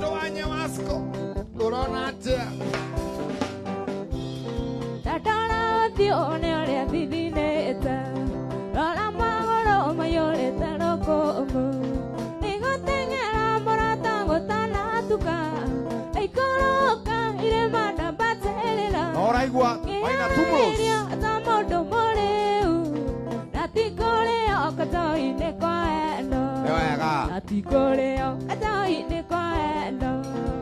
wanye wasko uronatia tatara tione ole vidineta rora magoro mayoreta roko nigotengera morata gotana tuka ikoroka ile manda batelera oraigua maina tumos tamodo moreu natikole okatoi ne kwaendo wega natikole okatoi ne kwaendo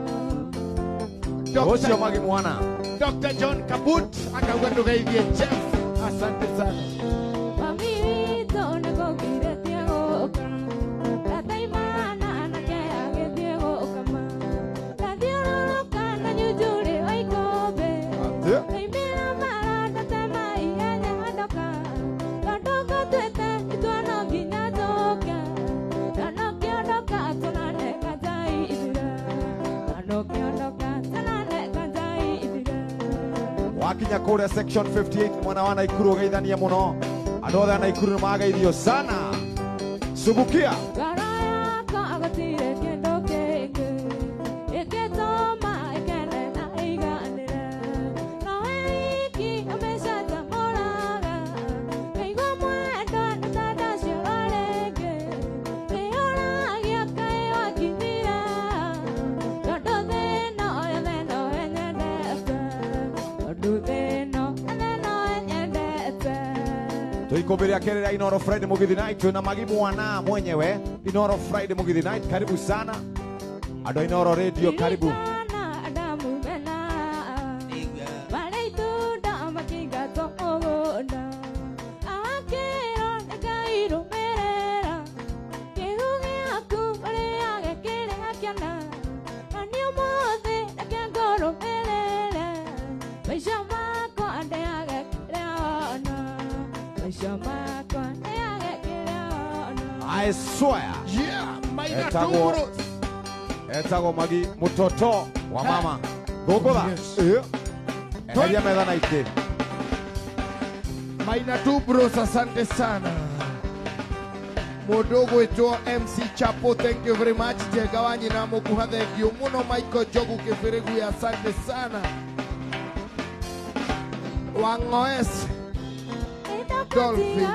Osio magi mwana Dr. John Kabut akauga ndugeithie chef asante sana mami tone kokire tiago tatai mana na ke age tiago kama tadioro kana nyujure oikobe ei mira mara tatama iene hadoka kadoka tete tuano binadoka tano kiodoka tunane kajai idira tano kiodoka tunane kajai idira wakinya kule section 58 mwana wana ikuru geithania muno andu othe ana ikuru magaithio sana subukia garaya ka agatire kendo kenge eketoma ekene na iganire no iki amesha tamoraga kaigo mwendo na tada shirarege eora ya kai wakinira todo deno yendo enyedete todo deno enyedete tuikubiria kelele Inoro Friday Mugithi Night na magi mwana mwenyewe Inoro Friday Mugithi Night karibu sana ado Inoro Radio karibu I swear Yeah, maina Etago. tumros. etago magi mutoto wa mama gogola Yes. eheria metha na ite Maina tumros, asante sana. Modogo ito MC Chapo, thank you very much. Jegawanyi na mukuha, thank you. Muno Michael Jogu Kefiregu, asante sana. Wangoes. Dolphin.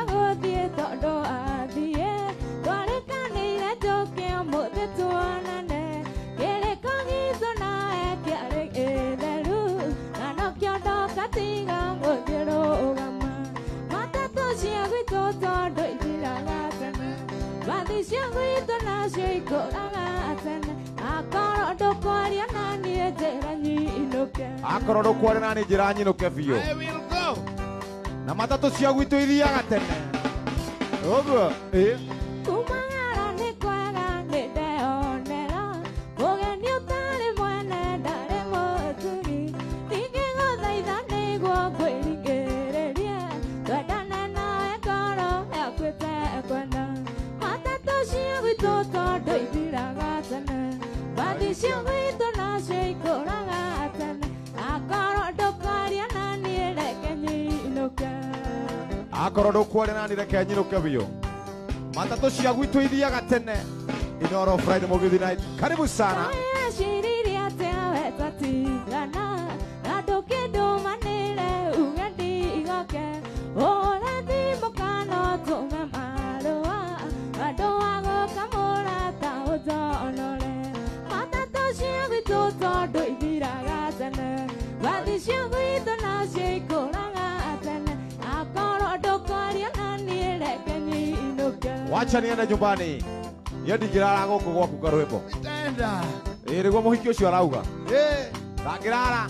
akorwo ndukware nani njira nyinuke biũ I will go. na matatũ cia gwitũ ithiaga tene ũguo Kumangara ni kwaga ni ndeonera Mugeni utari mwene ndari muturi Ndingĩgũthaitha nĩguo ngwĩrigĩrĩrie Twendane nawe ngoro yakwĩte kwenda Matatũ cia gwitũ tondũ ithiraga tene Mbathi cia gwitũ nacio ikũraga tene Akorwo ndũkwaria na niĩ reke nyinũke akorwo ndũkware nani reke nyinũke biũ matatũ cia gwitũ ithiaga tene Inoro Friday Mugithi Night karibu sana Yashiriria tewe tatigana na ndũkĩndũmanĩre uge ndigoke ũre thimũkano tũme marũa andũ wa gũkamũra ta ũnjonore matatũ cia gwitũ tondũ ithiraga tene mbathi cia gwitũ nacio ikũraga tene akorwo ndũkwaria na niĩ reke nyinũke wacha niende nyumbani niĩ ndingĩrara gũkũ gwaku karwĩmbo Tenda. nĩguo mũhiki ũcio arauga Hey. ndangĩrara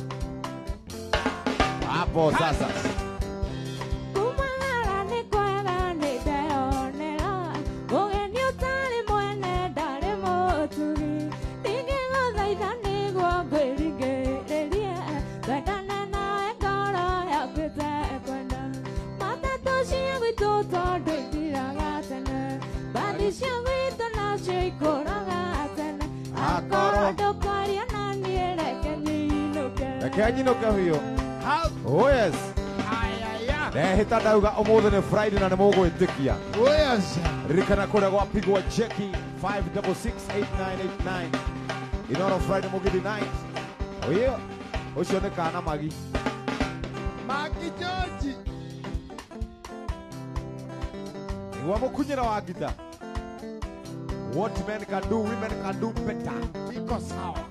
hapo sasa Kumangara ni kwaga ni ndeonera Mugeni utari mwene ndari muturi Ndingĩgũthaitha nĩguo ngwĩrigĩrĩrie Twendane nawe ngoro yakwĩte kwenda Matatũ cia gwitũ tondũ ithiraga tene Mbathi cia gwitũ nacio ikũraga tene Akorwo ndũkwaria na niĩ reke nyinũke reke nyinũke biũ How? oh yes Ayaya. ndehĩta ndauga ũmũthĩ nĩ Friday na nĩ mũgwĩtĩkia Oh yes. ririkana kũrĩa gwapigwo cheki 5668989 Inoro Friday Mugithi Night. Oyo, ucio nĩ kana magi. Magi George. Igua mũkunyĩra wa ngita. What men can do, women can do better. Iko sawa.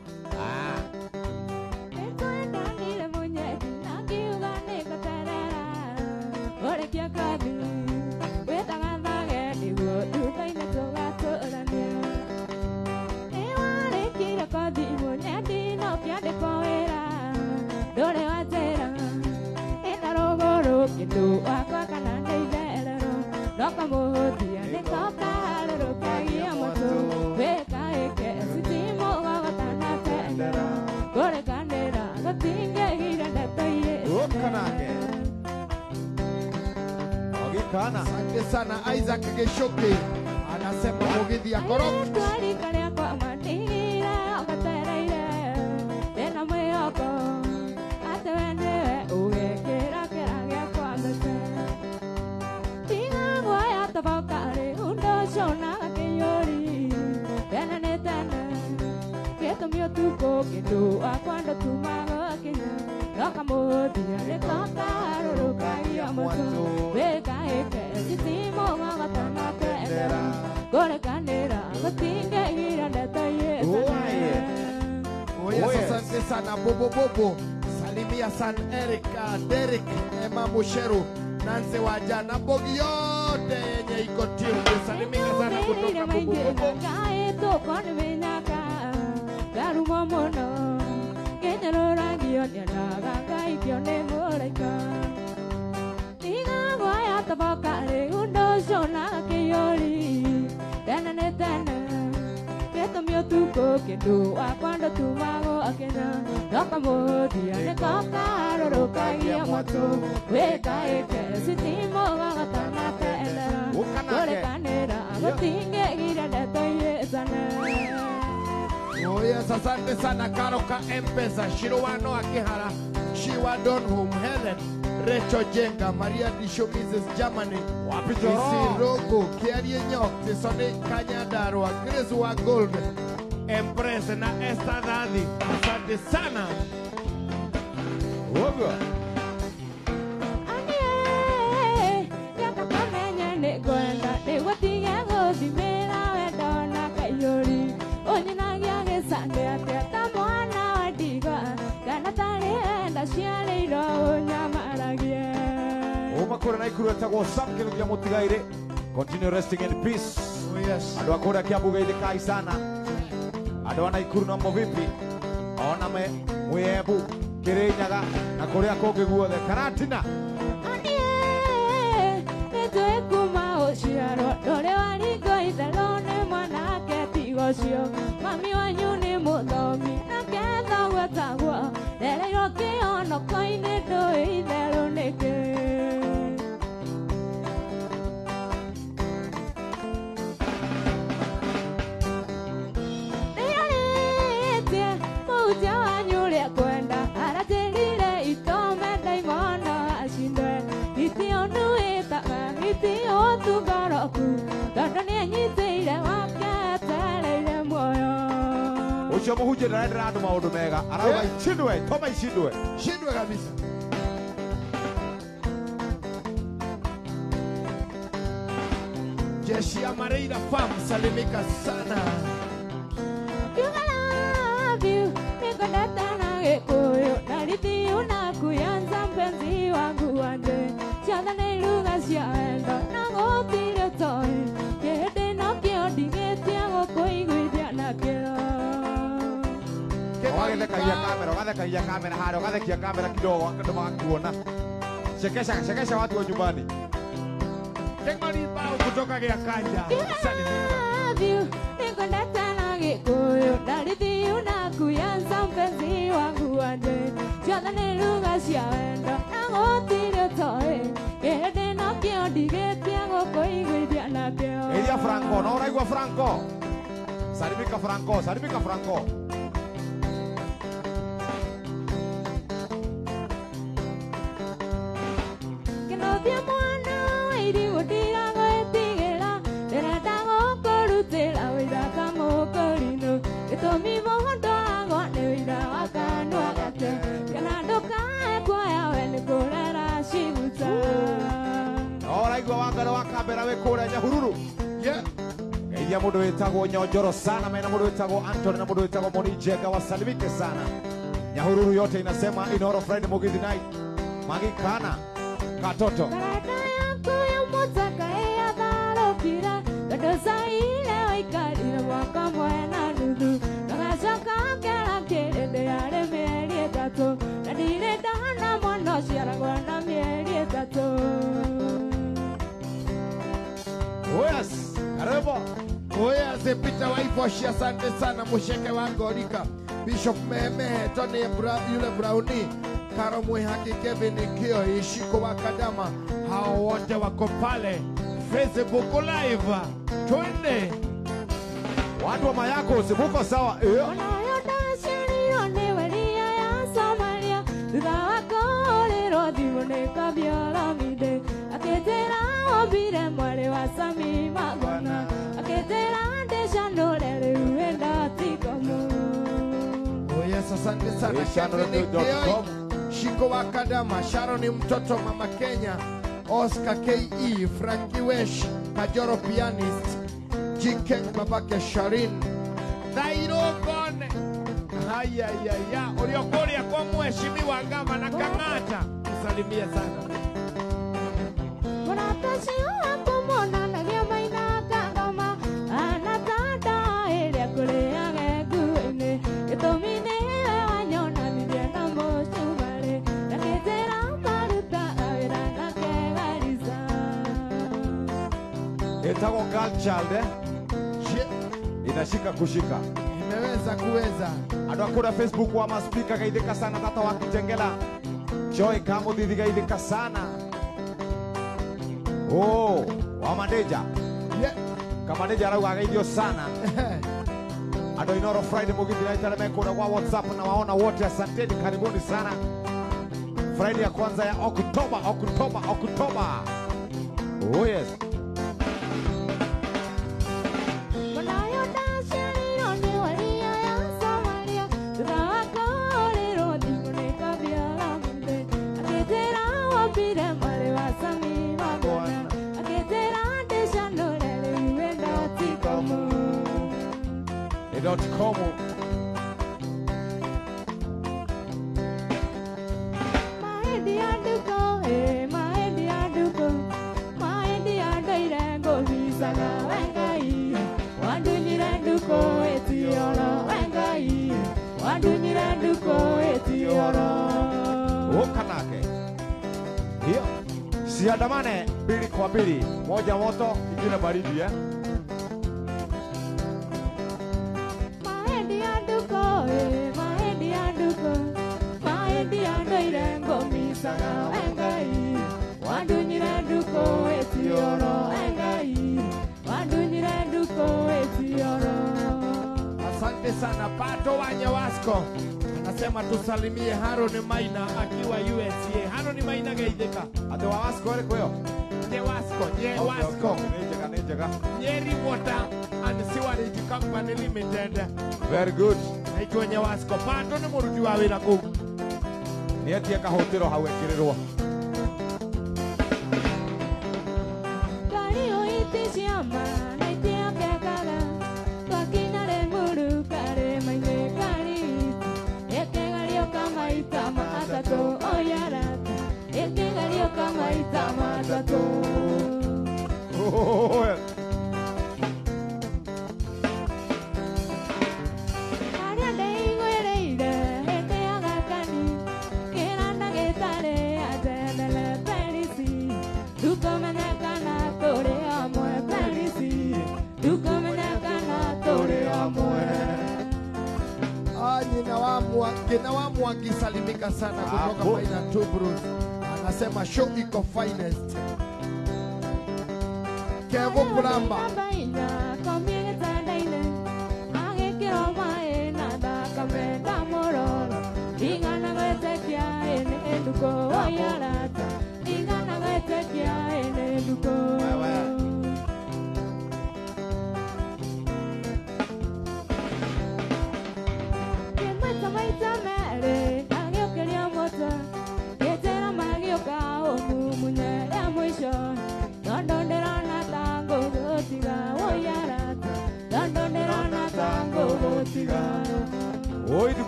Asante sana Isaac Geshoke anasema Mugithi ya Korok. Asante sana Bobo. Salimia San Erika, Derek, Emma Musheru, Nancy Wajana, Bogi yote yenye iko timu. Salimia sana kutoka Bobo. Oh yes, asante sana Karoka Mpesa, Shirowano Akihara, Shiwa Donhum, Helen, Recho Jenga, Maria Disho, Mrs. Germany, Isirogo, Kiarie Nyok, Tisone Kanyadarwa, Grace wa Gold, Empresa na Esther Nadi, asante sana. Wogo. Makura na ikuru etagwo Sam Kirugia Mutigaire. Continue resting in peace. Oh yes. Andũ akũrĩa Kiambu geithĩkai sana. Andũ a Naikuru na Movipi. Ona me Mwembu, Kirinyaga na kũrĩa kũngĩ guothe. Karatina. Mami wanyu nĩ mũthomi na ketha gwetagwo ndereirwo kĩonoko-inĩ ndũĩ itherũ nĩkĩ. Nĩarĩtie mũhunjia wanyu ũrĩa kwenda aratĩrire itome ndaimono acindwe itionduĩtaga itiũtungoroku tondũ nĩanyitĩire wake etereire muoyo. Ucio mũhunjia ndarendera andũ maũndũ mega. Arauga icindwe, toma icindwe. Shindwe kabisa. Jeshi ya Mareira Farm, salimika sana. You love you, nikodata na gĩkũyũ na rithiũ na kuyanza mpenzi wangu wanje ciothe nĩ iruga cia wendo na gũtirĩ toĩ kĩhĩndĩ no kĩo ndigĩtie gũkũiguithia nakĩo. Ugathekagia kamera harĩa, ugathekia kamera kidogo andũ magakuona. Chekesha watu wa nyumbani. Tengoni bao kutoka Gĩakanja. Salimika. Love you, nikodata na gĩkũyũ na rithiũ na kuyanza mpenzi wangu wanje ciothe nĩ iruga cia wendo na gũtirĩ toĩ kĩhĩndĩ no kĩo ndigĩtie gũkũiguithia nakĩo. Elia Franco, no ũraigua Franco. Salimika Franco. Kĩnũthia mwana wa irigũ ndigagwĩtigĩra ndĩrenda gũkũrutĩra wĩra kamũkũrinũ gĩtũmi mũndũ we kura Nyahururu. Yeah. Geithia mundu witagwo Nyonjoro sana, mena mundu witagwo Anthony na mundu witagwo Monijenga, wasalimike sana. Nyahururu yote inasema Inoro Friday Mugithi night. Magikana katoto. Karata yako ya motaka ya dharokira, kadosa ile waikarira mwaka mwena nuthu. Nagacoka ngera kĩrĩndĩ yarĩ mĩeri ĩtatũ, na ndirĩ ndona mwana ũciaragwo na mĩeri ĩtatũ. Oh yes, karibu. Oh yes, Peter Waifoshi, asante sana Musheke wangu Orika. Bishop Mehemehe, Tony yule Brownie, Karo Mwihaki, Kevin Kio, Ishiko Wakadama, hao wote wako pale Facebook Live. Twende Watu wa Mayako usibuko sawa. Wanayotashiriro ni welia ya Somalia, thutha wa kũhũrĩrwo thimũ nĩ Kabiaramide, akĩnjĩra ombire mwarĩ wa Sami Magwana, akĩnjĩra ndĩcanũre rĩu wenda tikomu. Oh yes, asante sana Kevin Kio, Shiko Wakadama, Sharon mtoto Mama Kenya, Oscar K.E., Frankie Wesh, Kajoro pianist, Jikeng babake Sharin, Dairo Gone. Haya uliokulia kwa mheshimiwa gavana Kang'ata, usalimie sana. Wanatashi wakumona na Maina Kagama, anatada ile kuleage guene, itomine wanyona nilienda moshumare, na kejera karuta awira na kegariza. Itago girl child inashika kushika. Imeweza kuweza. Ando akura Facebook wa maspika gaithika sana tata wa Kitengela. Joy Kamudithi gaithika sana. Oh, wa Madeja. Yeah. Kamadeja arauga gaithio sana. Ando Inoro Friday Mugithi night alemeko kwa WhatsApp na waona wote, asanteni, karibuni sana. Friday ya kwanza ya Oktoba. Oh yes. .com. Kanake. Hiyo siandamane mbili kwa mbili, moja moto ingine baridi eh. Asante sana Pato wa Nyawasko. Anasema tusalimie Haron Maina akiwa USA. Haron Maina gaideka. Ate wa Wasko ile kwayo. Nyawasko. Nejega. Nyeri Water and Sewerage Company Limited. Very good. Naitwa Nyawasko. Pato ni muruti wa wira kuu. Nietie kahotero hau ekirirwo. Oh, yeah. Kina wamu akisalimika sana kutoka Maina Tubrus. Anasema show iko finest. Kevo Kulamba.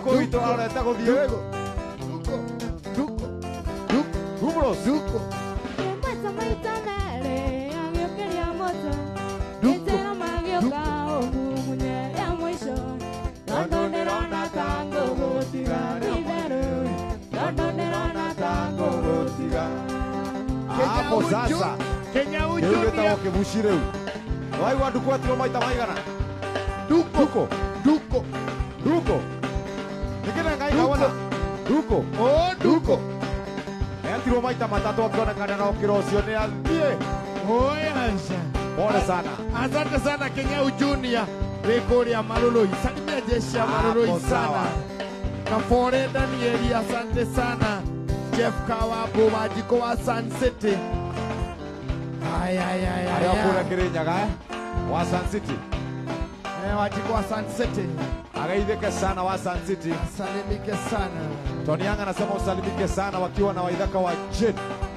Duko witũ arorete gũthiĩ Gumros hapo sasa Kenya Kĩu gĩtagwo kĩbuci rĩu waigua Nduko atirwo maita maigana Nduko nĩkĩrĩa ngai ngawona Nduko Nduko eatirwo maita matatũ akĩonekana na ũkĩra ũcio nĩ athiĩ Oyasha. pole sana Asante sana Kenya Junior. Wekuria Maruroi. Salimia jeshi ya Maruroi Hapo sana. sawa. Kafore Danieli asante sana. Jeff Kawabo Wajiko wa Sun City. arĩa kũrĩa Kĩrĩnyaga wa Sun City Wajiko wa Sun City. ageithĩke sana wa Sun City. Salimike sana. Tony Young anasema usalimike sana wakiwa na Waithaka wa Jet.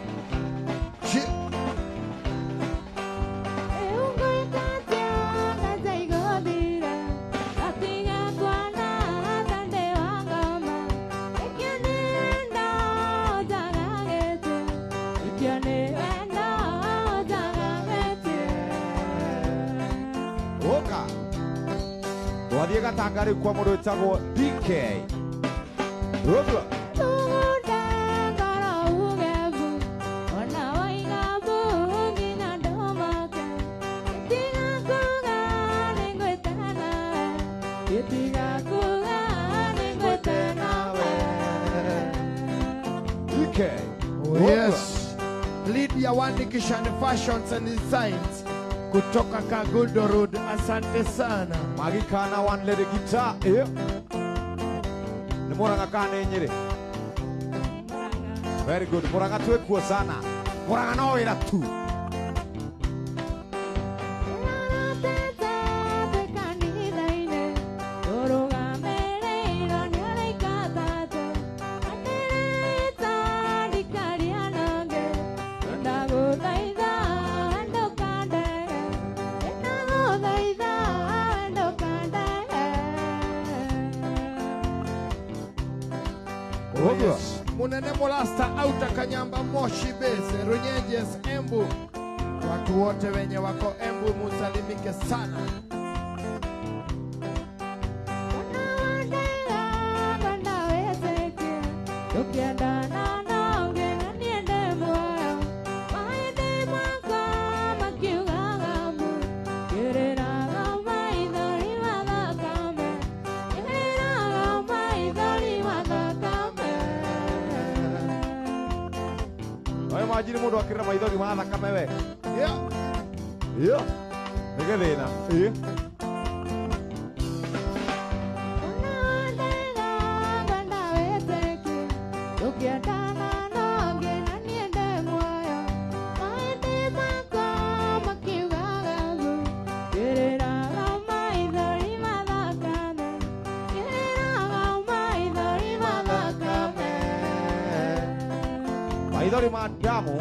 Oka wathiĩ gatanga rĩu kwa mũndũ wĩtagwo DK Rũgua DK Yes. Lydia Wanikishani Fashions and Designs. Kutoka Kagundo Road. Asante sana. Magikana one lady guitar nĩ Mũrang'a kana nĩ Nyĩrĩ very good Mũrang'a twĩkuo sana Mũrang'a no wĩra tu Yes. Munene Molasta Auta Kanyamba Moshi Base Runyenjes Embu. Watu wote wenye wako Embu musalimike sana. Imagine mũndũ akĩrĩra maithori ma thakame we Yeah. nĩ gĩthĩna maithori ma damu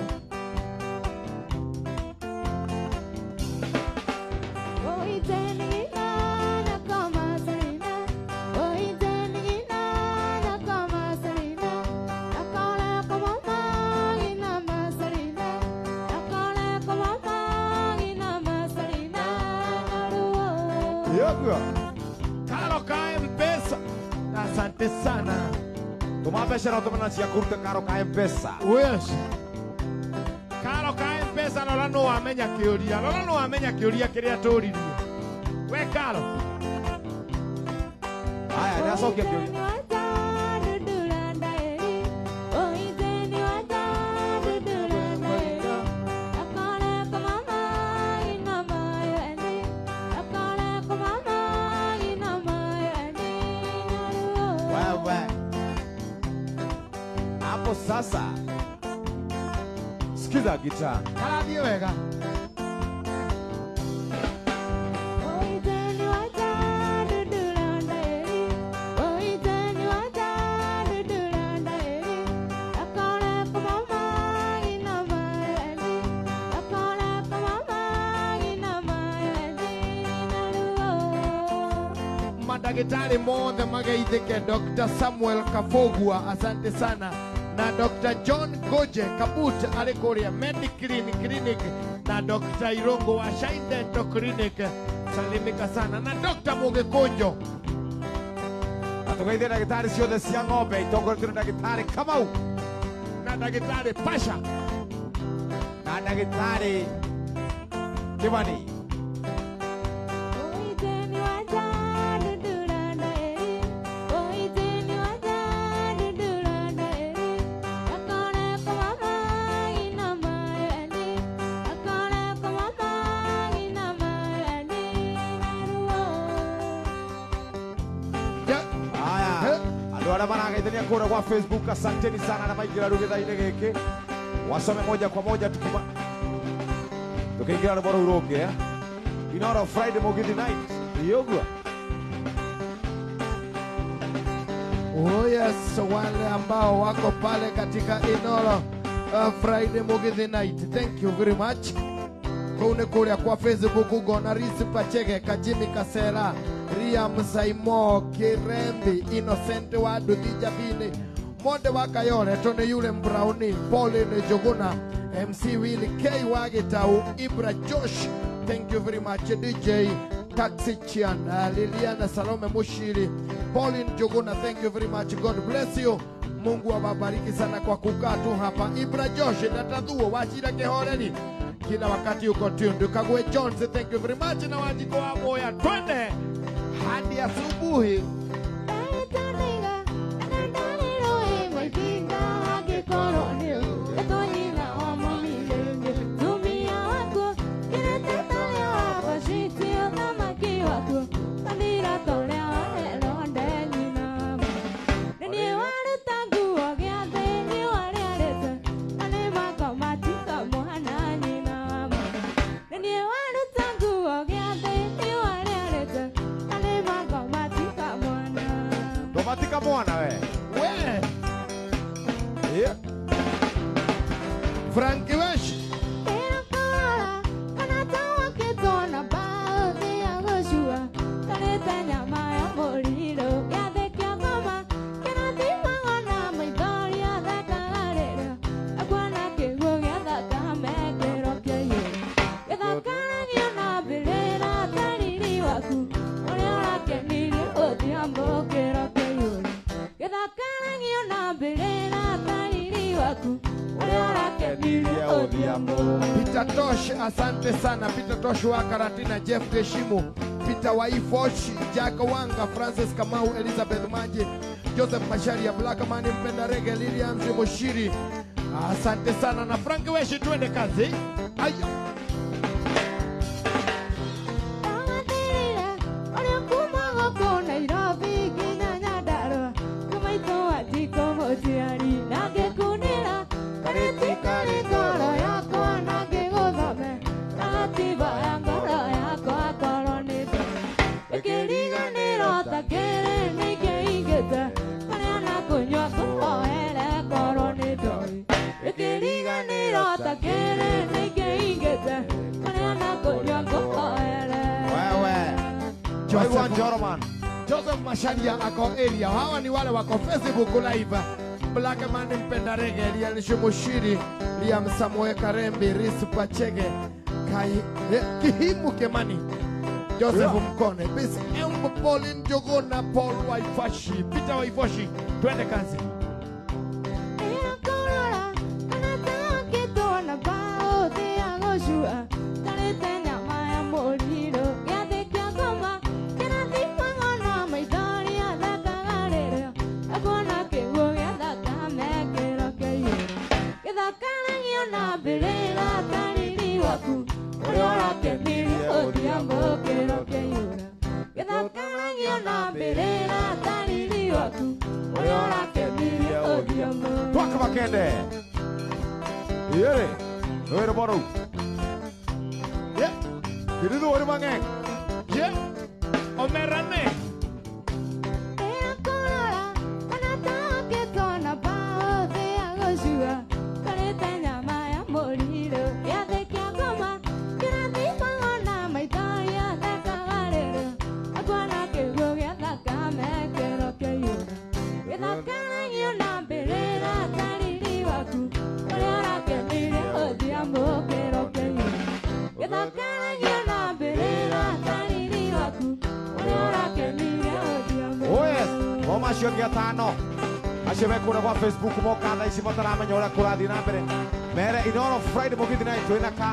Yogua Karo ka M-Pesa. Asante sana. tũma mbeca na ũtũmana cia kũruta karo ka M-Pesa Yes. Karo ka M-Pesa Lola no amenya kĩũria. Lola no amenya kĩũria kĩrĩa tũririe. We Karo. haya nĩ acokia kĩũria wewe hapo sasa sikiza gitaa Karathiĩ wega. madagitari mothe magaithike. Dr. Samuel Kafogua, asante sana, na Dr. John Goje Kabut ari kuria Mediclinic na Dr. Irongo wa Shine Dental Clinic, salimika sana, na Dr. Mugikunjo. Atugeithie ndagĩtarĩ ciothe cia ng'ombe itongoretio nĩ ndagĩtarĩ Kamau na ndagĩtarĩ Pasha na ndagĩtarĩ Kimani. Wale manageithania kura kwa Facebook, asanteni sana na maingira rugitha-inĩ gĩkĩ. Wasome moja kwa moja tukiingira rũboro uronge Inoro Friday Mugithi night yogwa. Oh yes, wale ambao wako pale katika Inoro Friday Mugithi night, thank you very much. Kune kuria kwa Facebook gona Risi Pachege, Kajimi Kasera, Riam Saimo, Kirembi, Innocent wa Dudija Bini, Monde wa Kayole, Tony Yule Browni, Pauline Joguna, MC Willie K Wagitau, Ibra Josh, thank you very much. DJ Taxi Chian, Liliana Salome Mushiri, Pauline Joguna, thank you very much. God bless you. Mungu awabariki sana kwa kukaa tu hapa. Ibra Josh, Natadhuo, Wachira Kehoreni, kila wakati uko tundu. Kagwe Jones, thank you very much. Na wajiko wa moya, twende hadi asubuhi. Matika mwana we. Yeah. Frankie Wesh. Peter Tosh, asante sana. Peter Tosh wa Karatina, Jeff Geshimu, Peter Waifoshi, Jack Wanga, Francis Kamau, Elizabeth Maji, Joseph Masharia, Black Man Mpenda Rege, Lilian Mushiri, asante sana. Na Frankie Weshi, tuende kazi. Ayo. Joseph Masharia ako area. Hawa ni wale wako Facebook live. Black Man Mpenda Rege, Lian Mushiri, Liam Samoe Karembi, Risu Pachege, Kai Kihimu Kemani, Joseph Mkone, Bis Pauline Jogona, Paul Waifashi, Peter Waifashi, twende kazi. Twaka makende. Yere. Oere boru. Yeah. Kiridu ori mangeng. Yeah. Omerane. acio angĩ atano acio mekũrĩa gwa Facebook moka thaa ici mataramenya ũrĩa kũrathiĩ na mbere mere Inoro Friday Mugithi Night twĩna ka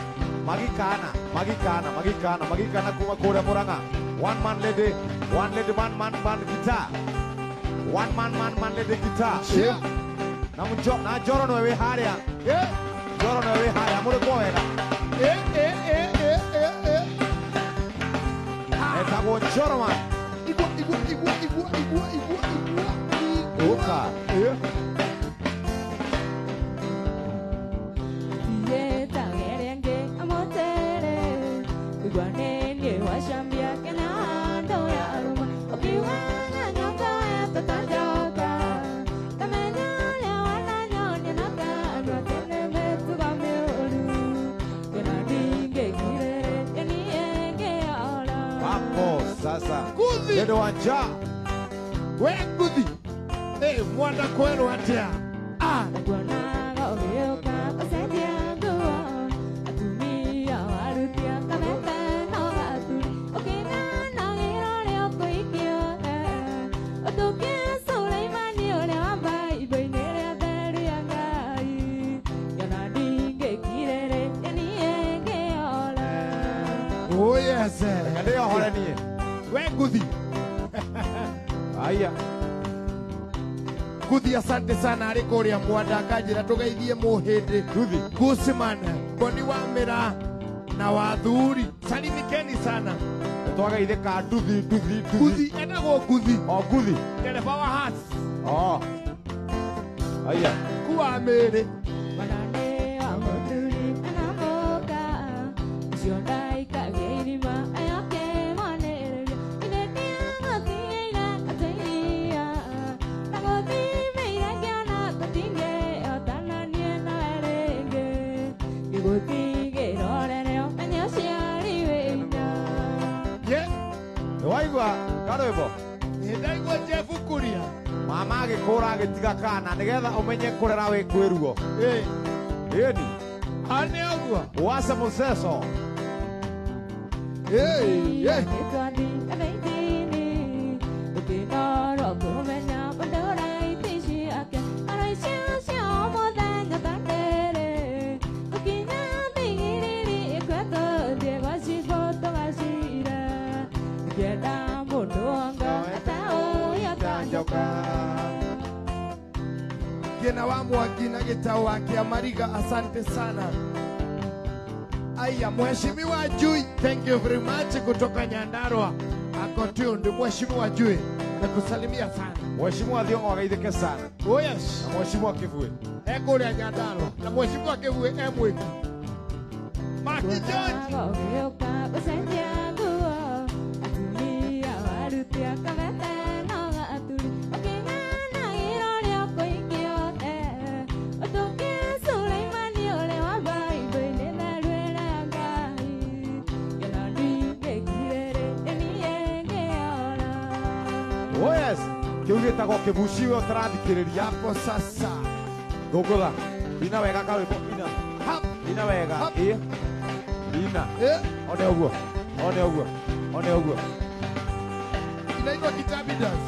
magikana kuma kũrĩa Mũrang'a one man lady man guitar one man lady guitar na Njoro nĩwe wĩ harĩa Njoro nĩwe wĩ harĩa mũrĩkwo wega etagwo Njoro man Uka. Sasa. Ndio wanja. We Nguthi. Mwana kwenu atia. Oh yes. Ndio hore nie. We Nguthi. Aya. Nguthi asante sana arĩ kũrĩa mwanda kanjĩra tũgeithie mũhĩndĩ Nguthi Guzman Boni wa Mĩra na Wathuri salimikeni sana twageithĩka Nduthi Nguthi etagwo Nguthi o Nguthi ndereba wa Haas aya kuwa Mĩrĩ waigua karwĩmbo ndaigua Jeff Kuria mama agĩkũra agĩtiga kana nĩgetha ũmenye kũrera wĩ kwĩruo ĩni ane ũguo Uwase Museso Kena wa Mwangi na Gitau wake Amariga asante sana. Aya Mheshimiwa Jui, thank you very much kutoka Nyandarua. Ako tundu Mheshimiwa Jui na kusalimia sana. Mheshimiwa Thiong'o ageithĩke sana. Oh yes. Na Mheshimiwa Kivue Kũrĩa Nyandarua na Mheshimiwa Kivue mwiki. Maki George. Oh yes kĩu gĩtagwo kĩbuciwe ũtarathikĩrĩria hapo sasa Gũkũtha ina wega karwĩmbo ina wega ina one ũguo inaitwa Kitabi Dance.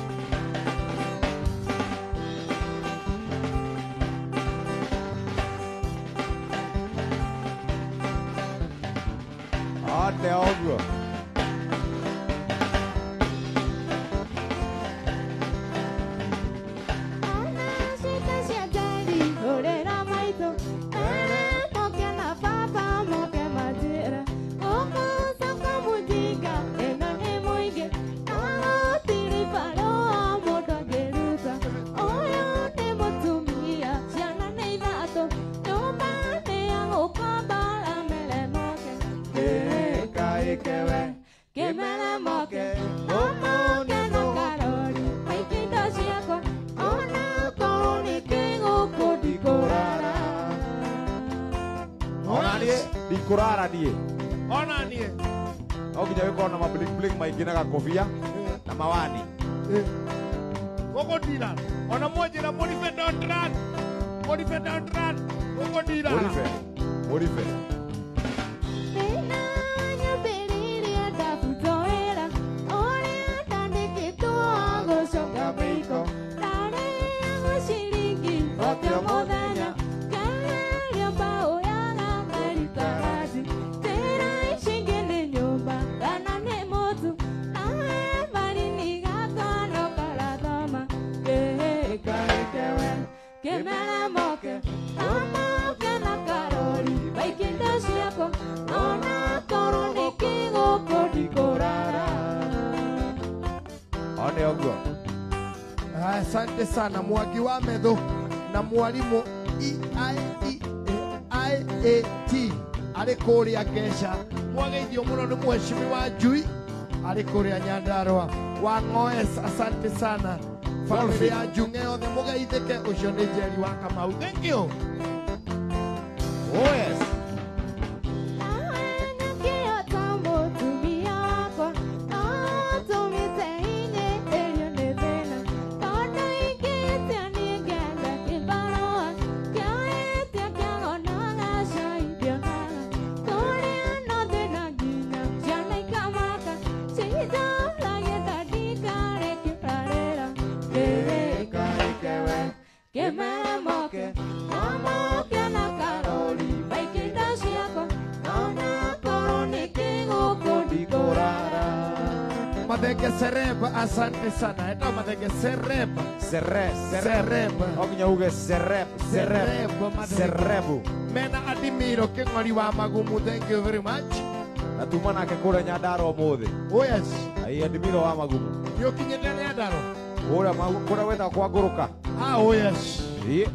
one ũguo Kurara nie Ona nie au kinya wiko na mabling maingĩ na gakobia na mawani Gũkũ ndira ona mwanjĩra Morife don't run Gũkũ ndira Morife Biko asante sana Mwagi wa Medho na mwalimu IAT arĩ kũrĩa Ngesha. Mwageithio mũno nĩ mheshimiwa Njui arĩ kũrĩa Nyandarua. Wa Ng'oes, asante sana. Family ya Njung'e yothe mũgeithĩke. Ũcio nĩ Njeri wa Kamau. Thank you. Oh yes. Madege Sereba, asante sana. Eto Madege Sereba. Sereba. Oginya uge Serebu. Mena adimiro ke ngori wa magumu. Thank you very much. Natumana ke kura Nyandarua umuthi. Oh yes. Ai adimiro wa magumu. Yo kinyendele Nyandarua. Ora magumu kura wenda kwa guruka. Ah oh yes. Ie.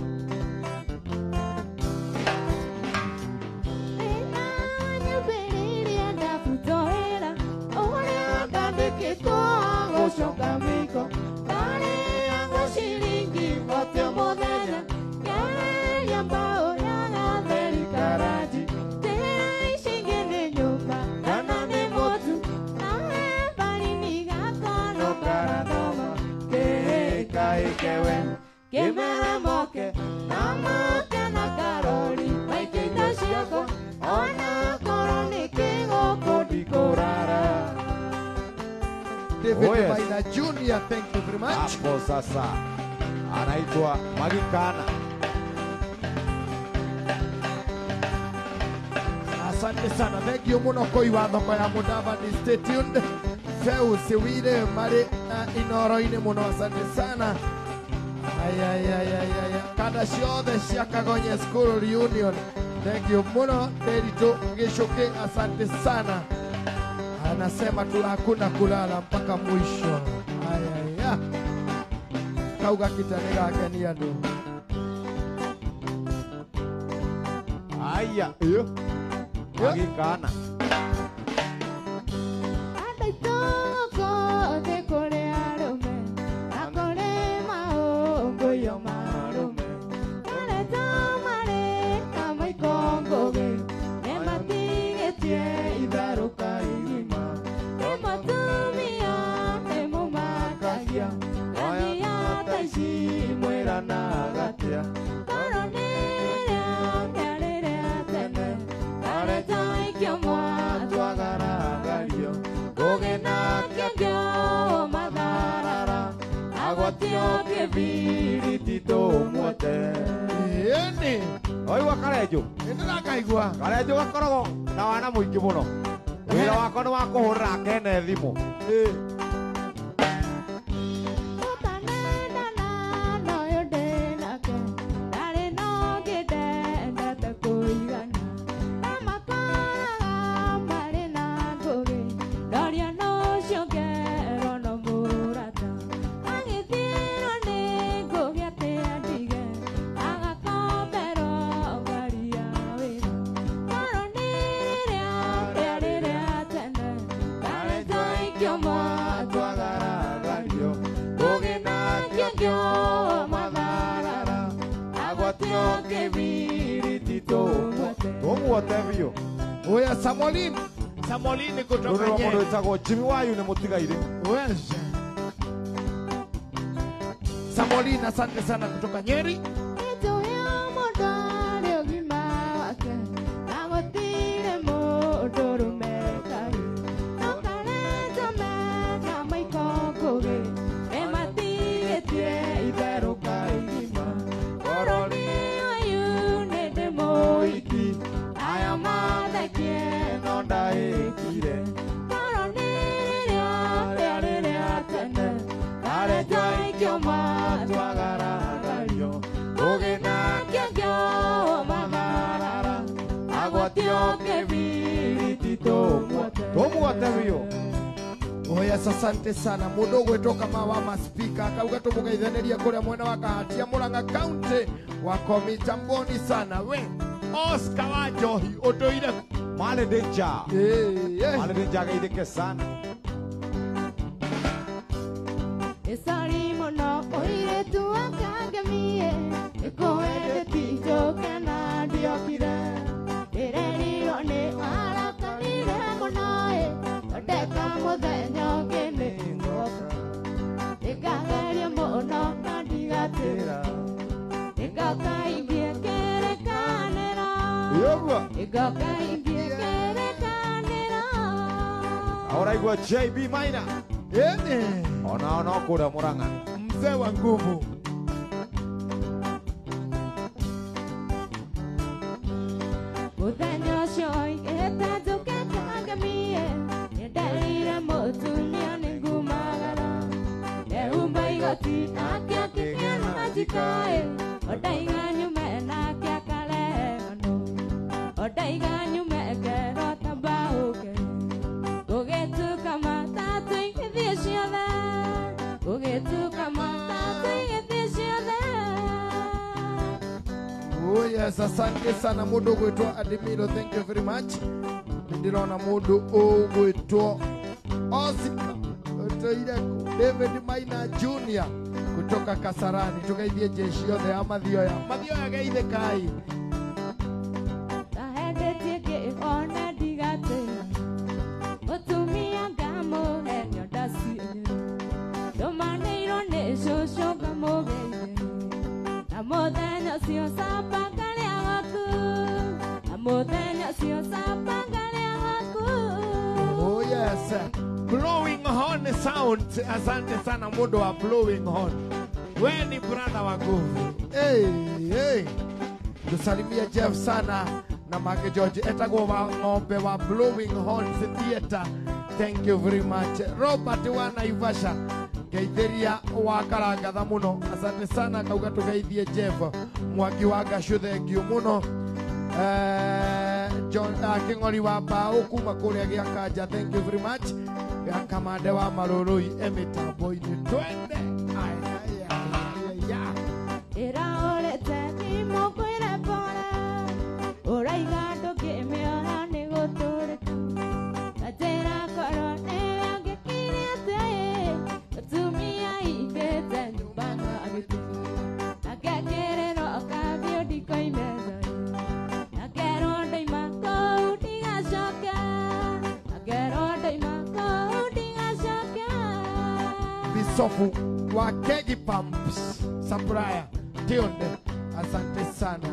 David Oh, yes. Maina Junior, thank you very much. Hapo sasa anaitwa Magikana. Asante sana. Thank you muno koi wa thoko ya Mudavadi. Stay tuned. Feu siwire mari inoro-ini muno. Asante sana. Ay. Kada ciothe cia Kagonye School Reunion. Thank you muno. Derito Ngishuki, asante sana. Anasema tu hakuna kulala mpaka mwisho. Ay. Kauga kitani gake ni andu. Aya, iyo. Magikana. Yeni. Oi wakarejo. Ndira kaigua. Karejo gakoragwo na wana muingi muno. Wira wako ni wa kuhurira kene thimu. Tevio. Oya Samolini kutoka Ndio Nyeri. mundu witagwo Jimmy Wayu ni mutigaire. Weza. Samolini, asante sana kutoka Nyeri. Oya asante sana mundu gwetoka mawama speaker akauga tumugeithaniria kuria mwena wa Kahatia Murang'a County wako mitamboni sana we Oscar wa Njohi utuire Male Danger. Male Danger geithike sana. Esari mono oire tu akagamie ekoende tijo kana diokira ereri one ala kanire monoe odeka modenyo kene ngoka ekagaria mono kandigatira ekakaimbie kere kanera Yogwa. ekakaimbie kere kanera Ahora igwa JB Maina. Ona kura Murang'a. mzee wa nguvu Muthenya ũcio ĩgĩtatũka kangamie nĩnderire mũtumia nĩngumagara ehumba igoti nake akĩgĩa na majikaĩ ondaiga nyume nake akarehe ng'ano ondaiga nyume ngerota mbaũke gũgĩtuka matatũ igĩthiĩ ciothe gũgĩtuka matatũ igĩthiĩ ciothe. Oh yes, asante sana mundu gwitwa Adimiro, thank you very much. Ndirona mundu ugwitwa Oscar Otoireko David Maina Junior kutoka Kasarani, tugeithie jeshi yothe ya mathioya geithe kai Kahendetie ngĩona ndigatĩra mũtumia ngamũhe nyondo ciĩrĩ ndũmanĩirwo nĩ cũcũ ngamũgeithia na mũthenya ũcio camba ngarĩa gwaku na mũthenya ũcio camba ngarĩa gwaku. Oh yes, blowing horn sound. Asante sana mundu wa blowing horn, we ni brother wa nguvu. Hey, tusalimie Jeff sana na Mage George etagwo wa ng'ombe wa blowing horns theater, thank you very much. Robert wa Naivasha geithĩria wa karangatha muno, asante sana kauga tugeithie Jeff Mwangi wa Gashu, thank you muno. John King'ori wa Mbao kuma kuria Gĩakanja, thank you very much. Kamande wa Marũrũi emitambo-inĩ twende ĩraũrĩte ndĩmũkwĩre pole ũraiga ndũngĩmĩoya nĩ gũtũrĩka gatĩra korwo nĩwe ũngĩkire atĩ mũtumia ingĩte nyũmba ngagĩtĩ nakekĩrĩrwo kabio ndikoime thoni nakerwo ndoima kũu ndigacoke nakerwo ndoima kũu ndigacoke. Bisofu wa Kegi Pumps Sapraya Tionde, asante sana.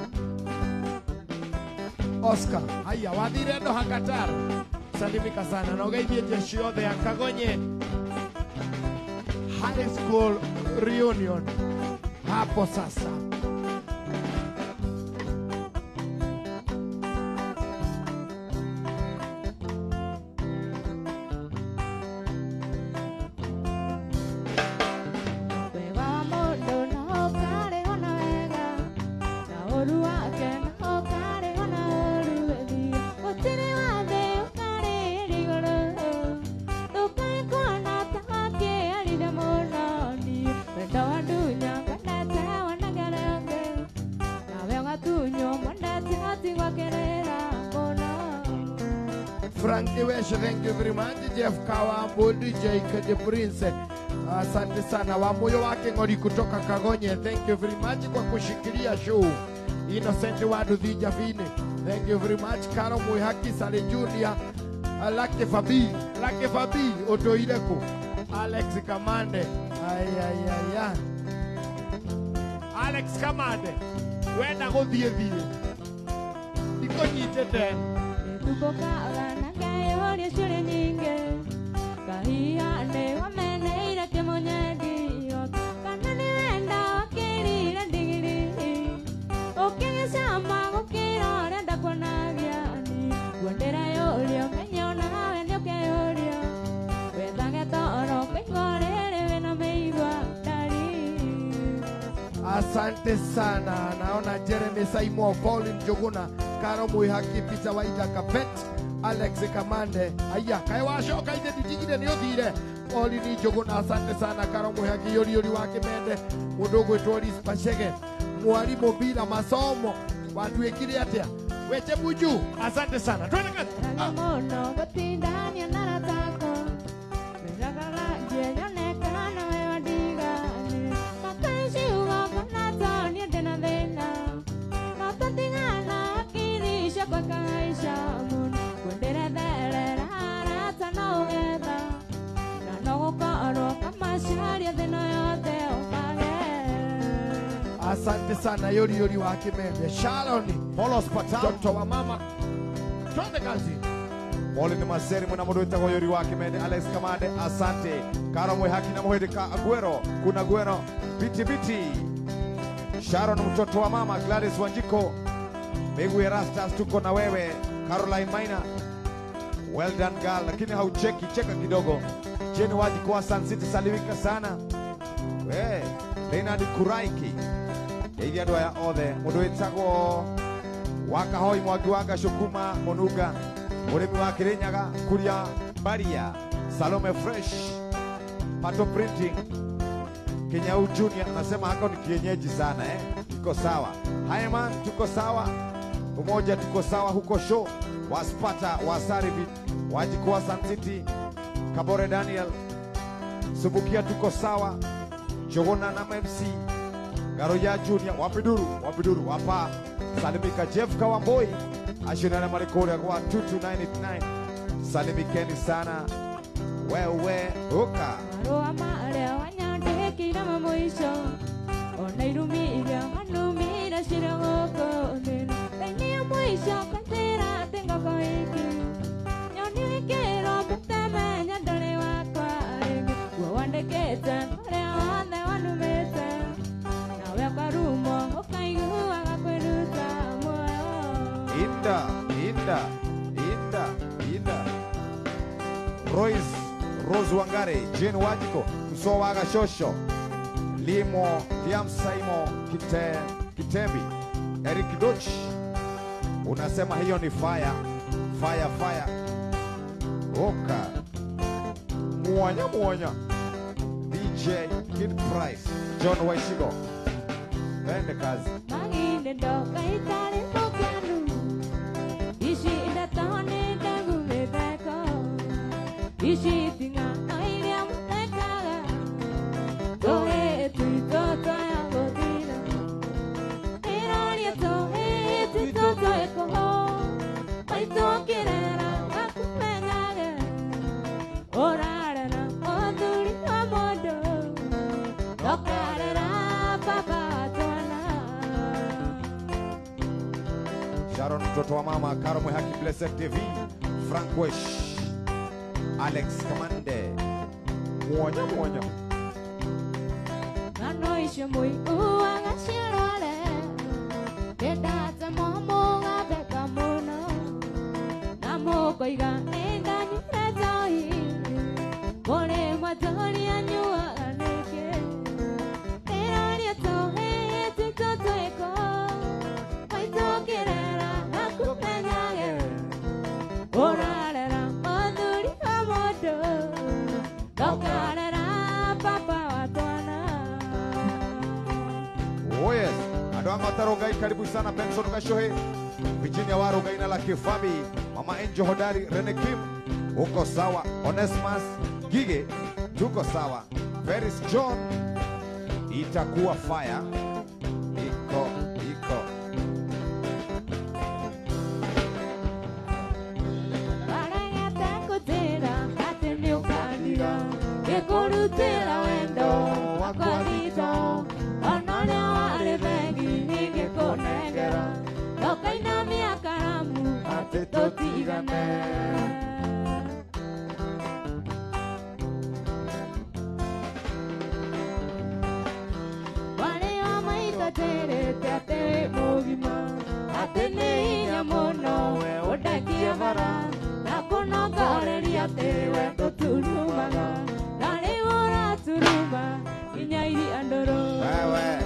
Oscar haya wathire ndo Hakatara, salimika sana na ugeithie jeshi yothe ya Kagonye High School reunion hapo sasa. Frankie Wesh, thank you very much. Jeff Kawambo, DJ Kede Prince, asante sana. Wa moyo wake Ng'ori kutoka Kagonye, thank you very much kwa kushikilia show. Innocent Wadu Dhija Vine, thank you very much. Karo Muihaki Sale Junior, Lake Fabi, Otoireko, Alex Kamande, Alex Kamande, wenda gũthiĩ ndikũnyitĩte tukokaga na ngaĩhoria ciũria nyingĩ kahia nĩ wameneire kĩmũnyendio kana nĩ wenda wakĩrire ndigiri ũkĩgĩcama gũkĩra ũrenda kuonagia ni nguondera yũrio menyo nawe nĩ ũkeyũrio wethage toro kũigua rĩrĩ wĩna mĩigua ndari. Asante sana. Naona Jeremy Saimo, Pauline Joguna, Karo Muihaki, Peter Waida Kapet, Alex Kamande. Aya, kai washoka ite ditigire ni othire. Oli ni jogo na asante sana Karo Muhaki yori wa Kimende. Mudogo Toris Pachege. Mwalimu bila masomo. Watu wekire atia. Weche buju. Asante sana. Twende kazi. Mono batindani naratako. Megagala jeyone kana wewe digani. Mapenzi wako natani tena tena. Mapatingana kirisha kwa kaisha mun. Kwendere dele rata na ugeda. Na no karo kama sharia tena yote opage. Asante sana yori wa Kimende. Shaloni. Polos Patam. Mtoto wa mama. Twende kazi. Poli ni maseri mwana mdoita kwa yori wake mende Alex Kamande. Asante. Karo Muhaki na Muhede ka Aguero. Kuna Aguero. Biti. Sharon mtoto wa mama. Gladys Wanjiko. Megu Erastas tuko na wewe. Caroline Maina. Well done girl. Lakini haucheki. Cheka kidogo. Jeni Wajiko wa Sun City salimika sana. We. Leonard Kuraiki. Eidi adwa ya othe. Mdoita kwa Wakahoi Mwagiwaga Shukuma Monuga. Uremi wa Kirinyaga Kuria Baria. Salome Fresh. Pato Printing. Kenyau Junior anasema hako ni kienyeji sana Tuko sawa. Haiman tuko sawa. Umoja tuko sawa huko show. Waspata Wasaribi. Wajikuwa Sun City. Kabore Daniel. Subukia tuko sawa. Jogona na MC. Garoya Junior. Wapiduru. Wapa. Salimika Jeff Kawamboi. Ashina na marikori kwa 2299. Salimikeni sana. Wewe uka. Roa mare wanyande kina mamoisho. Onairumiria manumira shirangoko neno. Tenia moisho kantera tengo koiki. Nyoni kero putame nyandone wakwa enge. Wawande keta mare wande wanumete. Nawe karumo okaigu wakakuruta moyo. Inda. Rose Wangare, Jane Wajiko, Msowaga Shosho, Liam Saimo Kitembi, Eric Doch. Unasema hiyo ni fire. Oka. Muanya. DJ Kid Price, John Waishigo. Vende kazi. Maginde ndoka itali mokanu. Ishi indatone dangu mebeko. Ishi tinga ailia mutekaga. Toe tuitoto ya godina. Iralia toe tuitoto ekoho. Maito kirera akumenyaga. Orarana oduri amodo. Dokarera papa tona. Sharon mtoto wa mama, Karo Muhaki Blessed TV, Frank Wesh, Alex Kamande. Muanya. Nano ishe mui uanga shirole. Kedata momo ngabeka mono. Namo koiga enda nyuretoi. Kone matori anyua aneke. Eraria tohe titoto eko. Maito kirera akumenyage. Orarera maduri amodo. Dokarera papa watwana. Oh yes. Adoanga Tarogai karibu sana Benson Kashohe. Virginia Waruga ina la Kifabi. Mama Angel Hodari, Rene Kim. Uko sawa. Onesimus Gige. Tuko sawa. Ferris John. Itakuwa fire. Iko. Barangata kutera atende ukanira. Gekorutera wendo wakwanito. Onone wale bengi hinge konengera. Dokaina miakaramu ate totigane. Wale amaita tere te ate mogima. Atene inya mono we odakia bara. Nakono gareria tewe toturumaga. Dale ora turuma inya iri andoro. Wewe.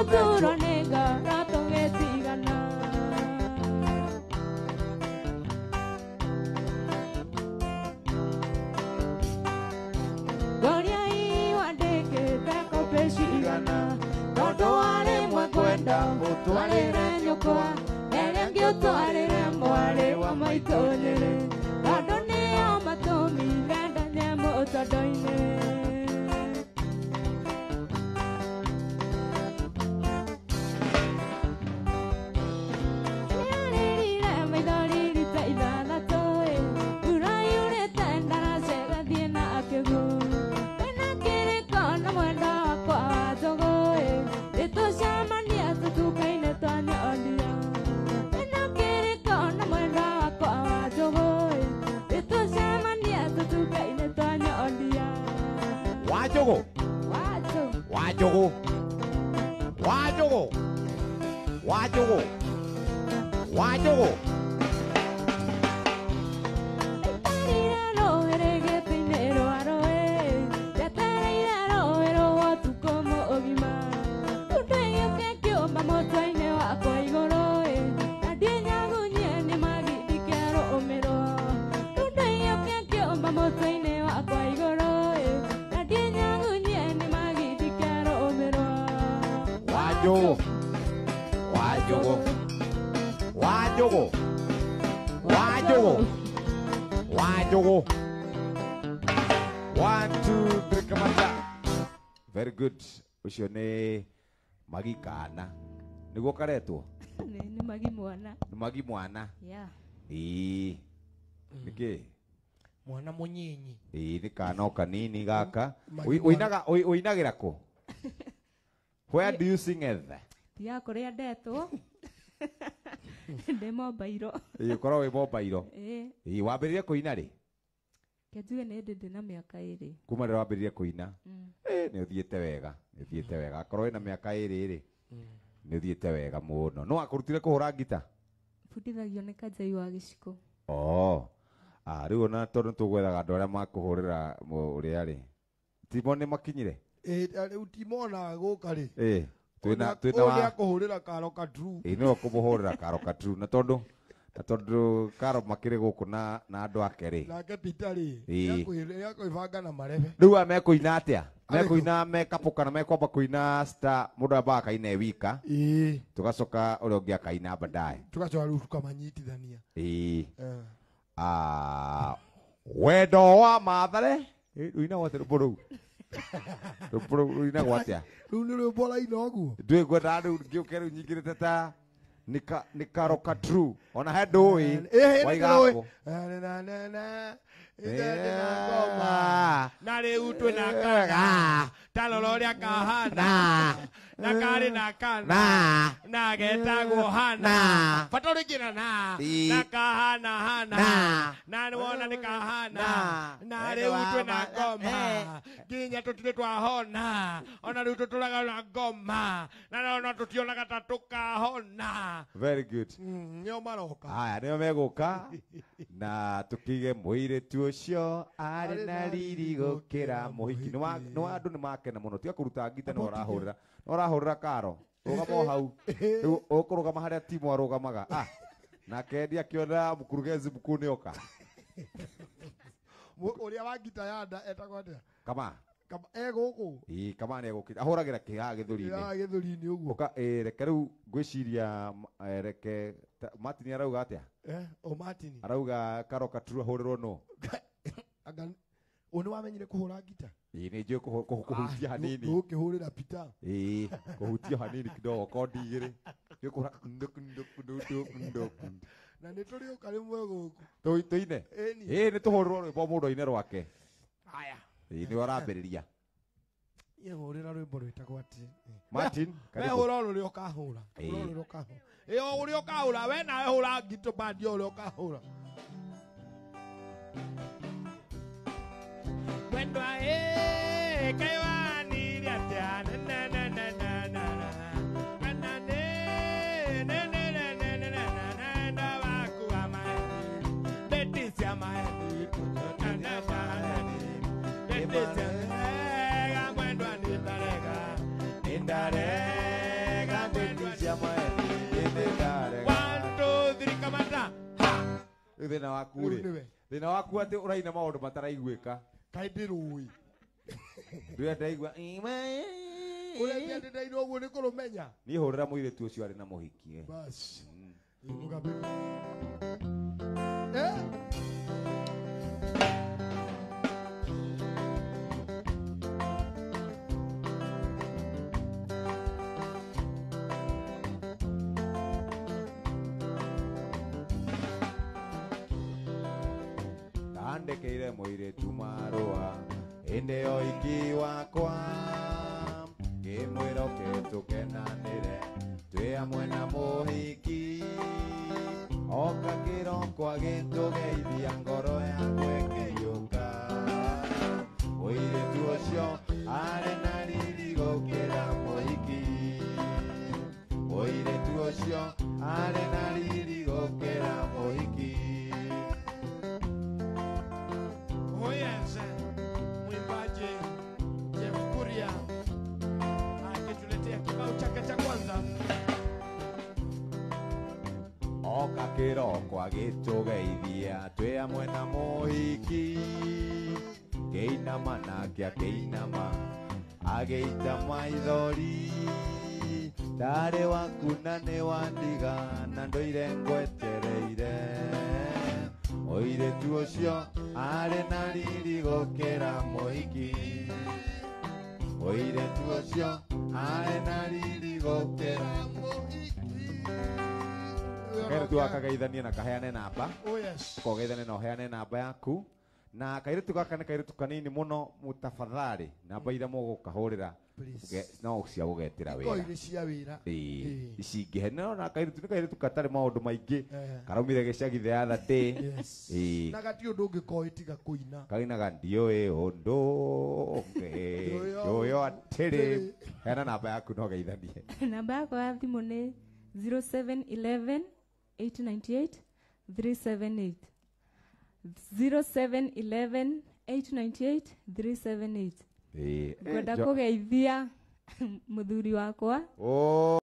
Oturo nega rato getigana. Goria iwa deke tako peshigana. Todo ale mwakwenda mutwalire nyokwa. Erengi utwalire mwale wa maitonyere. Todo ni amatomi genda nyemo utadoine. Wajogo. Wajogo. Wajogo. Wajogo. Wajogo. Wajogo. Wajogo. Wajogo. Wajogo. Wajogo. 1, 2, 3, kamata. Very good. Ucio ni Magi kana. Niguo karetwo. Ni Magi mwana. Ni Magi mwana. Yeah. Niki. Mwana munyinyi. Ni kana kanini gaka. Magi Uinagira ku? Where do you sing at? Tia korea ndeto. Ndemo bairo. Korwo wi Mobairo. Wambiririe kuina ri? Kejuge nä ndä ndä na mä aka ä rä kuma rä wambä kuina nä å thiä te wega nä å thiä te wega akorwo na mä aka ä rä rä nä å thiä te wega må no no akå rutire kå hå ra ngita bundithagio nä kanjai wa gä ciko rä u ona tondå tå gwethaga andå arä a makå hå rä ra å rä a rä timo nä makinyire rä u timona gå ka rä nä akå hå rä ra karoka nä wakå må hå rä ra karoka na tondå karo makä rä gå kå na andå ake rä nake Peter rä akå ibanga na marebe rä u mekå ina atä a mekå ina mekapå kana mekwamba kå ina må ndå ambaga kaina e wika tå gacoka å rä a å ngä akaina baadaye tå gacoka rä u tukamanyitithania wendo wa mathare rä inagwo atä rå mbå rå inagwo atä a rä u nä rwä mbo raina å guo ndwä ngwendaga rä u ngä å ke rä u nyingä rä te ta nä karoka true ona he ndå ä waigakå na rä u twä na kaga tarora å rä a kahana na karä na kana na getagwo hana bata å rä ngä na kahana hana na nä wona nä kahana na rä u twä na ngoma nginya tå tirä twahona ona rä u tå tå raga na ngoma na ona tå tionaga ta tå kahona very good nä o maroka aya nä o megå ka na tå kä ige må irä tu å cio arä na riri gå kä ra må hiki nä andå nä makena må no tiga kå ruta ngita nä orahå rä ra karo rå gama o hau rä u å kå rå gama harä a timu arå gamaga nake ndi akiona må kurugenzi må kå nä oka å rä a wa ngita yanda etagwo atä kama egå kå kama nä egå kä ahå ragä ra kä haha gä thå gä thå ri-inä å guo reke rä u ngwä ciria reke Martin arauga atä a o Martin arauga karoka turu ahå rä rwo no å nä wamenyire kå hå ra ngita nä njå kå hutia hanini gå kä hå rä ra Peter kå hutia hanini kidogo ko ndigä rä gä kå na nä tå rä å ka rä mwe gå tå ine nä tå hå rä rwo rwä mbo må ndå ine rwake nä warambä rä ria hå rä ra rwä mbo rwä tagwo atä Martin we hå ra å rä a å kahå ra å rä a å kahå ra we nawe hå ra ngitå bandi o å rä a å kahå ra mwendwa kaä wanire atä a enda wakua maeni ndäti cia maeni ndäti cia mwendwa nä ndarega thina waku Rĩu ri nĩwe. thina waku ati uraina maundu mataraiguika Kaĩ ndĩrũĩ. ndio ndaigua Ũrĩa ndĩraigua ũguo nĩ kũrũmenya. ni hurira muiritu ucio ari na muhiki Basi. Mũgambĩri. Eh? Andekeire muiritu marua inde oiki wakwa kimwiro ketukenanire twi amwe na muhiki oka kiroko agitugeithia ngoro yakwe kiyuka muiritu ucio ari na riri gukira muhiki muiritu ucio ari na riri gukira muhiki. Yes, mwimbaji Jeff Kuria akituletea kibao chake cha kwanza. Oka kiroko agitugeithia twi amwe na muhiki keinama nake akeinama ageita maithori tari waku na ni wandiga na ndoire ngwetereire muiritu ucio ari na riri gukira muhiki muiritu ucio ari na riri gukira muhiki. Kairitu akageithanie na kaheane namba. Oh yes. Kogeithanie na uheane namba yaku na kairitu gaka ni kairitu kanini muno mutafadhali namba ira mugukahurira no cia gugetira wira Koire cia wira icingĩhe no na kairitu ni kairitu katari maundu maingi karaumire gicagi the other day na gati undu ungikoa itiga kuina kainaga ndiũĩ ũndũ ũyũ atĩrĩ heana namba yaku no geithanie. Namba yakwa ya thimũ nĩ 0711 898 378 0711 898 378. Ngwenda kugeithia muthuri wakwa